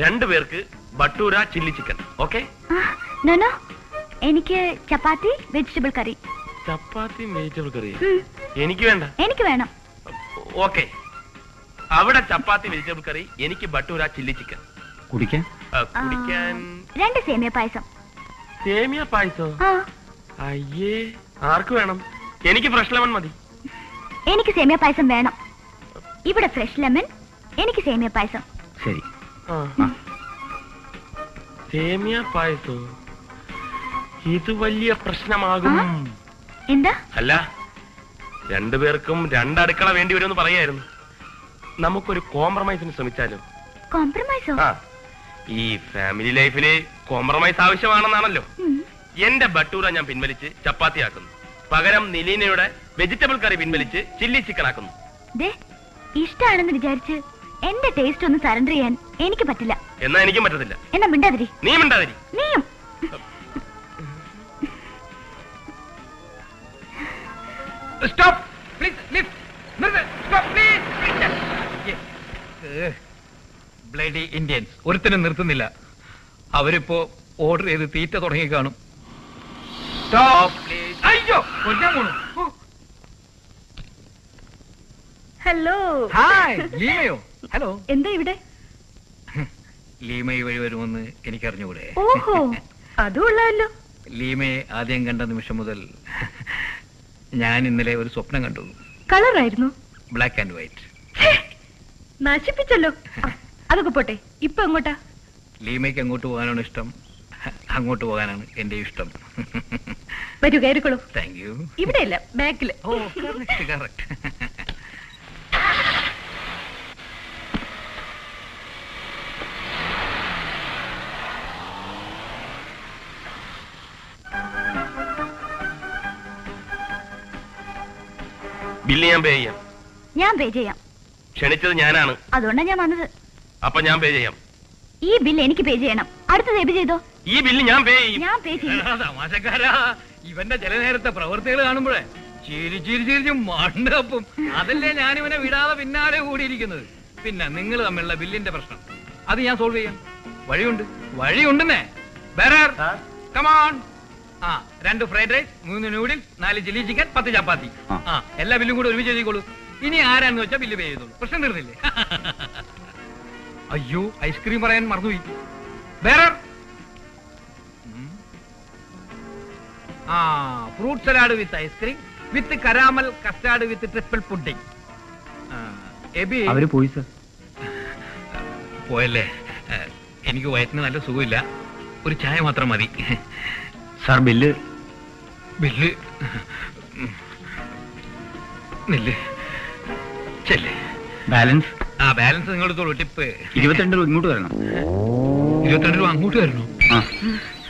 രണ്ടുപേർക്ക് bhatura chilli chicken. Okay? No no, എനിക്ക് chapati vegetable കറി. ചപ്പാത്തി vegetable കറി എനിക്ക് വേണ്ട. എനിക്ക് വേണം. ഓക്കെ, അവിടെ ചപ്പാത്തി വെജിറ്റബിൾ കറി, എനിക്ക് ബട്ടൂര ചില്ലി ചിക്കൻ. കുടിക്കാൻ? കുടിക്കാൻ 2 സേമിയ പായസം. സേമിയ പായസോ? അയ്യേ, ആർക്ക് വേണം? എനിക്ക് ഫ്രഷ് ലെമൺ മതി. എനിക്ക് സേമിയ പായസം വേണം. ഇവിടെ ഫ്രഷ് ലെമൺ, എനിക്ക് സേമിയ പായസം. ശരി. സേമിയ പായസോ? ഇത് വലിയ പ്രശ്നമാകും. എന്താ? അല്ല, രണ്ടുപേർക്കും 2 അടുക്കള വേണ്ടി വരുമെന്ന് പറയായിരുന്നു. നമുക്കൊരു കോംപ്രമൈസിന് ശ്രമിച്ചാലോ? കോംപ്രമൈസോ? ഈ ഫാമിലി ലൈഫില് കോംപ്രമൈസ് ആവശ്യമാണെന്നാണല്ലോ. എന്റെ ബട്ടൂര ഞാൻ പിൻവലിച്ച് ചപ്പാത്തി ആക്കുന്നു. പകരം നിലീനയുടെ വെജിറ്റബിൾ കറി പിൻവലിച്ച് ചില്ലി ചിക്കൻ ആക്കുന്നു. ഇഷ്ടാണെന്ന് വിചാരിച്ച് എന്റെ ടേസ്റ്റ് ഒന്ന് സറണ്ടർ ചെയ്യാൻ എനിക്ക് പറ്റില്ല. എന്നാ എനിക്കും പറ്റത്തില്ല. എന്നാ മിണ്ടാതിരി. നീ മിണ്ടാതിരി. നീയും. Stop please. Lift. Stop please. Bloody Indians ഒരുത്തനും നിർത്തുന്നില്ല. അവരിപ്പോ ഓർഡർ ചെയ്ത് തീറ്റ തുടങ്ങി കാണും. Stop please. അയ്യോ, കൊല്ലാൻ പോണു. ഹലോ. ഹായ്, ലീമയോ? ഹലോ. എന്താ ഇവിടെ? ലീമ ഈ വഴി വരുമെന്ന് എനിക്കറിഞ്ഞുകൂടെ? ഓഹോ, അതുള്ളല്ലോ. ലീമയെ ആദ്യം കണ്ട നിമിഷം മുതൽ ഞാൻ ഇന്നലെ ഒരു സ്വപ്നം കണ്ടു. കളറായിരുന്നു? Black and white. നശിപ്പിച്ചല്ലോ. അതൊക്കെ പോട്ടെ, ഇപ്പൊ എങ്ങോട്ടാ? ലീമയ്ക്ക് അങ്ങോട്ട് പോകാനാണ് ഇഷ്ടം, അങ്ങോട്ട് പോകാനാണ് എന്റെ ഇഷ്ടം. വരൂ, കയറിക്കോളൂ. Thank you. ഇവിടെയല്ല, ബാക്കില്. ഓ, കറക്റ്റ് കറക്റ്റ്. ബില്ല് ഞാൻ പേ ചെയ്യാം. ഞാൻ പേ ചെയ്യാം. ക്ഷണിച്ചത് ഞാനാണ്, അതുകൊണ്ടാണ് ഞാൻ വന്നത്. അപ്പൊ ഞാൻ പേ ചെയ്യാം. ഈ ബില്ല് എനിക്ക് പേ ചെയ്യണം. അടുത്തത് പേ ചെയ്തോ? ഈ ബില്ല് ഞാൻ പേ ചെയ്യും. ഞാൻ പേ ചെയ്യും. തമാശക്കാരാ, ഇവന്റെ ചില നേരത്തെ പ്രവൃത്തികൾ കാണുമ്പോഴേ ചിരിച്ചിരിച്ചിരിച്ചും മണ്ടപ്പും. അതല്ലേ ഞാനിവനെ വിടാതെ പിന്നാലെ കൂടിയിരിക്കുന്നത്. പിന്നെ നിങ്ങൾ തമ്മിലുള്ള ബില്ലിന്റെ പ്രശ്നം അത് ഞാൻ സോൾവ് ചെയ്യാം. വഴിയുണ്ടെന്നേ. Come on. 2 fried rice, 3 noodles, 4 chilli chicken, 10 chapati. എല്ലാ ബില്ലും കൂടെ ഒരുമിച്ച് എഴുതിക്കോളൂ. ഇനി ആരാന്ന് വെച്ചാൽ ബില്ല് പേ ചെയ്തോളൂ. പ്രശ്നം തീർന്നില്ലേ? അയ്യോ, ഐസ്ക്രീം പറയാൻ മറന്നുപോയി. Fruit salad with ice cream with caramel custard with triple pudding. അവര് പോയി സർ. പോയല്ലേ? എനിക്ക് വയറ്റിന് നല്ല സുഖമില്ല, ഒരു ചായ മാത്രം മതി. Sir bill. ചെല്ലേ. ബാലൻസ്? ബാലൻസ് നിങ്ങൾ എടുത്തോളൂ. ടിപ്പ് 22 രൂപ ഇങ്ങോട്ട് വരണം. 22 രൂപ അങ്ങോട്ട് വരണോ?